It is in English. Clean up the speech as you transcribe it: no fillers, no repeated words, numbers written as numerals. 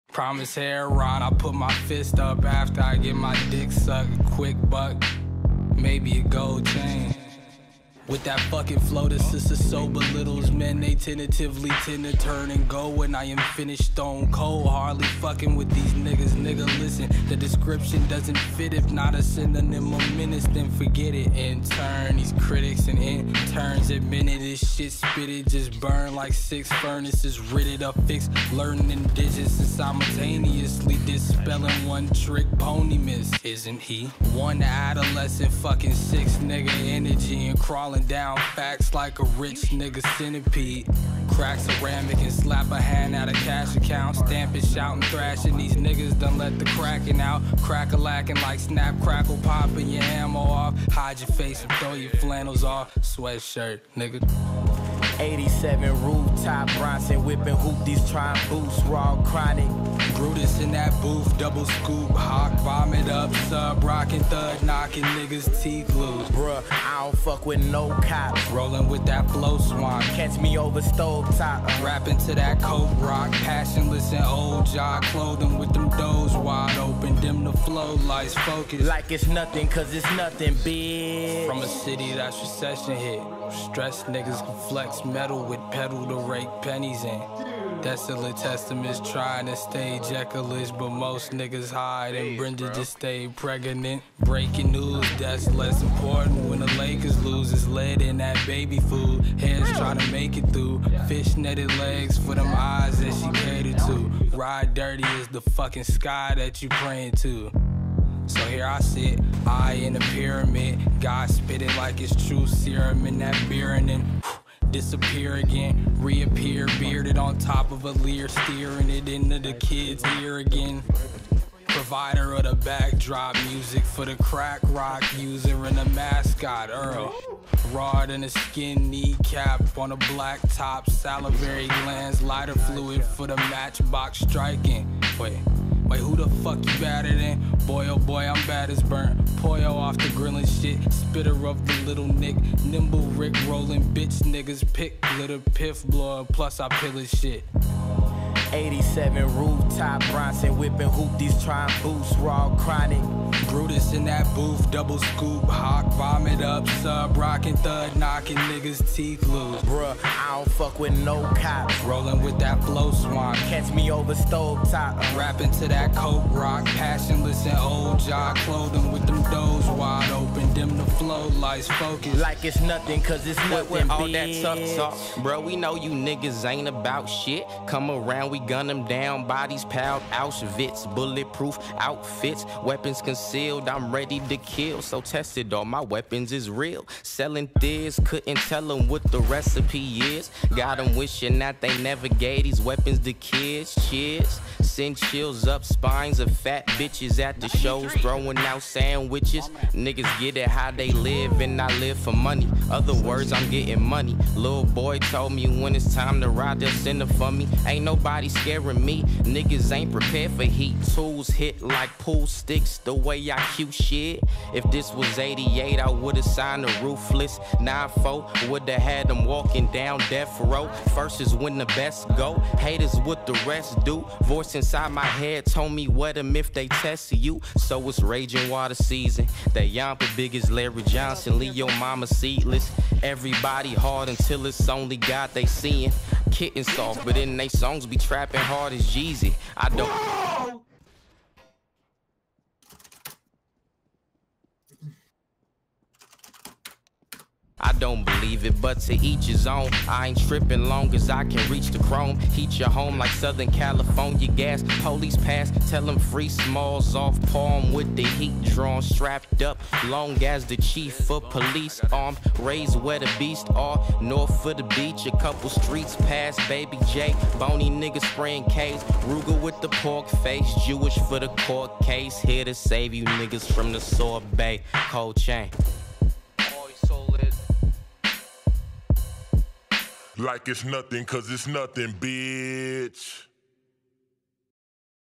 Promise Heron, I put my fist up after I get my dick sucked. Quick buck, maybe a gold chain. With that fucking flow, the sister so belittles men. They tentatively tend to turn and go when I am finished stone cold. Hardly fucking with these niggas, nigga, listen. The description doesn't fit. If not a synonym of menace, then forget it. In turn, these critics and interns admitted this shit spitted just burn like 6 furnaces. Ridded up, fixed, learning digits and simultaneously dispelling one trick pony miss. Isn't he? One adolescent fucking 6 nigga energy and crawling down facts like a rich nigga centipede. Crack ceramic and slap a hand out of cash account. Stamping, shouting, thrashing. These niggas done let the cracking out. Crack-a-lacking like snap, crackle, popping your ammo off. Hide your face and throw your flannels off. Sweatshirt, nigga. 87 rooftop, Bronson whipping hoopties, trying boost, raw chronic. Brutus in that booth, double scoop, hawk, vomit up, sub, rockin' thud, knocking niggas' teeth loose. Bruh, I don't fuck with no cops. Rolling with that flow swan. Catch me over stove top. Rapping to that coke rock, passionless and old jaw, clothing with them doors wide open, dim the flow, lights focus. Like it's nothing, cause it's nothing, bitch. From a city that's recession hit, stressed niggas can flex metal with pedal to rake pennies in. Desolate testaments trying to stay Jekyll-ish, but most niggas hide and Brenda just stayed pregnant. Breaking news, that's less important when the Lakers lose. It's lead in that baby food. Heads trying to make it through. Fish netted legs for them eyes that she catered to. Ride dirty is the fucking sky that you praying to. So here I sit, eye in a pyramid. God spit it like it's true serum in that beer and then disappear again, reappear, bearded on top of a leer, steering it into the kid's ear again. Provider of the backdrop music for the crack rock user and the mascot Earl. Raw than a skin kneecap on a black top, salivary glands, lighter fluid for the matchbox striking. Wait, who the fuck you better than? Boy, oh boy, I'm bad as burnt. Poyo off the grillin' shit, spitter of the little Nick. Nimble Rick rolling bitch niggas, pick glitter, piff blower, plus I pillage shit. 87 rooftop, Bronson whipping hoopties, trying boost, raw chronic. Brutus in that booth, double scoop, hawk, vomit up, sub, rockin' thud, knocking niggas' teeth loose. Bruh, I don't fuck with no cops. Rolling with that flow swan. Catch me over stove top. Rapping to that coke rock, passionless and old jaw, clothing with them doors wide open, dim the flow, lights focus. Like it's nothing, cause it's nothing, with all that bitch. tough talk, bro, we know you niggas ain't about shit. Come around, we gun them down, bodies piled, Auschwitz, bulletproof outfits, weapons concealed, I'm ready to kill. So tested, all my weapons is real. Selling this, couldn't tell them what the recipe is. Got them wishing that they never gave these weapons to kids. Cheers, send chills up spines of fat bitches at the shows, throwing out sandwiches. Niggas get it how they live, and I live for money. Other words, I'm getting money. Little boy told me when it's time to ride, they'll send it for me. Ain't nobody scaring me. Niggas ain't prepared for heat. Tools hit like pool sticks the way I cue shit. If this was 88, I would've signed a Ruthless 9-4. Would've had them walking down death row. First is when the best go. Haters what the rest do. Voice inside my head told me what them if they test you. So it's raging water season. That yampa big as Larry Johnson. Leave your mama seatless. Everybody hard until it's only God they seeing. Kitten soft, but in they songs be trapping hard as Jeezy. I don't believe it, but to each his own. I ain't tripping long as I can reach the chrome. Heat your home like Southern California gas. Police pass, tell them free smalls off palm with the heat drawn. Strapped up, long as the chief of police armed. Raised where the beast are, north of the beach. A couple streets past Baby J. Bony niggas spraying K's. Ruger with the pork face, Jewish for the court case. Here to save you niggas from the sorbet. Cold chain. Like it's nothing, cause it's nothing, bitch.